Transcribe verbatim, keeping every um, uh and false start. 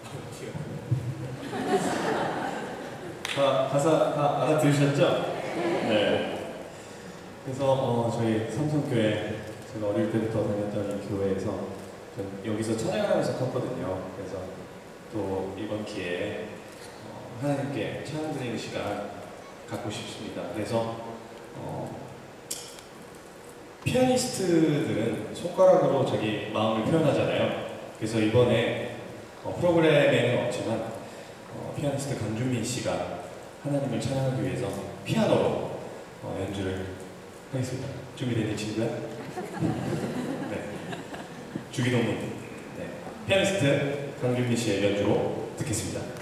가, 가사 다 알아들으셨죠? 네. 그래서 어, 저희 삼성교회 제가 어릴 때부터 다녔던 이 교회에서 여기서 찬양을 하면서 컸거든요. 그래서 또 이번 기회에 어, 하나님께 찬양 드리는 시간 갖고 싶습니다. 그래서 어, 피아니스트들은 손가락으로 자기 마음을 표현하잖아요. 그래서 이번에 어, 프로그램에는 없지만 어, 피아니스트 강준민 씨가 하나님을 찬양하기 위해서 피아노로 어, 연주를 하겠습니다. 준비되는 친구야? 네. 주기도문. 네. 피아니스트 강준민 씨의 연주로 듣겠습니다.